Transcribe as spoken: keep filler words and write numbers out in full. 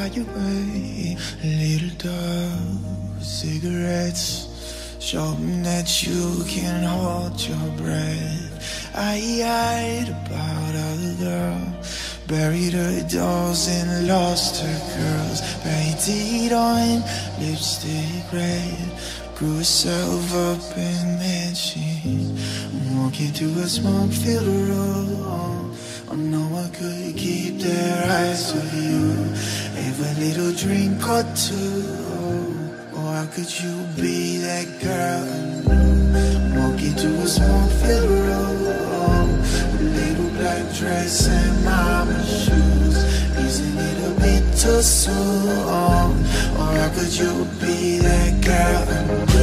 by your way. Little dove, cigarettes, show me that you can hold your breath. I lied about other girl, buried her dolls and lost her curls. Painted on lipstick red, grew herself up and then she walking through a smoke-filled room. I know I could keep their eyes on you, have a little drink or two. Or how could you be that girl I knew? Walking through a smoke-filled room, a little black dress and mama shoes. Isn't it a bit too soon? Or how could you be that girl I knew?